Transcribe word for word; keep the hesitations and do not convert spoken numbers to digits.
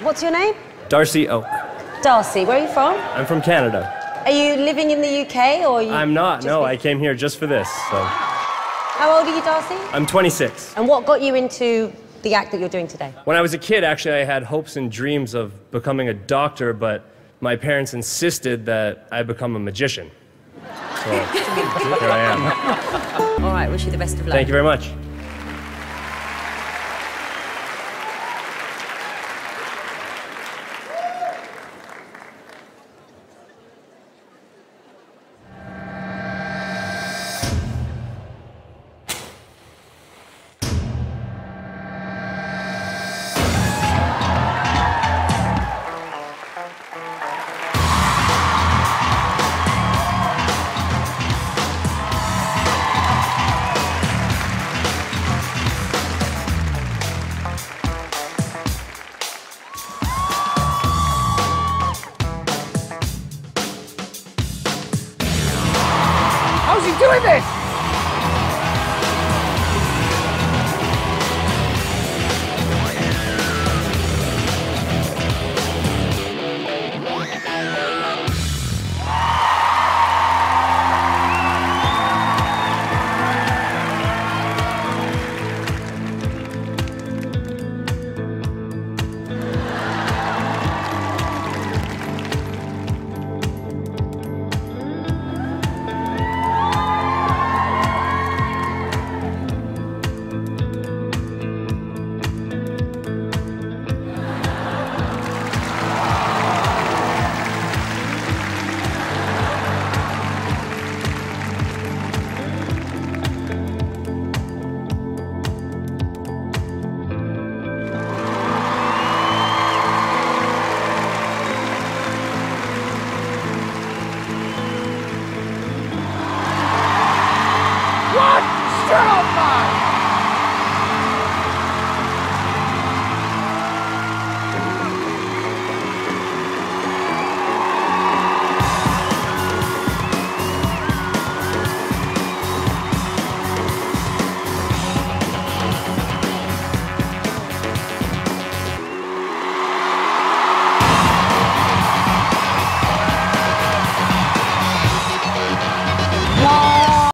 What's your name? Darcy Oake. Darcy. Where are you from? I'm from Canada. Are you living in the U K, or are you... I'm not, no. been... I came here just for this, so... How old are you, Darcy? I'm twenty-six. And what got you into the act that you're doing today? When I was a kid, actually, I had hopes and dreams of becoming a doctor, but my parents insisted that I become a magician. So, here I am. All right, wish you the best of luck. Thank you very much. How's he doing this?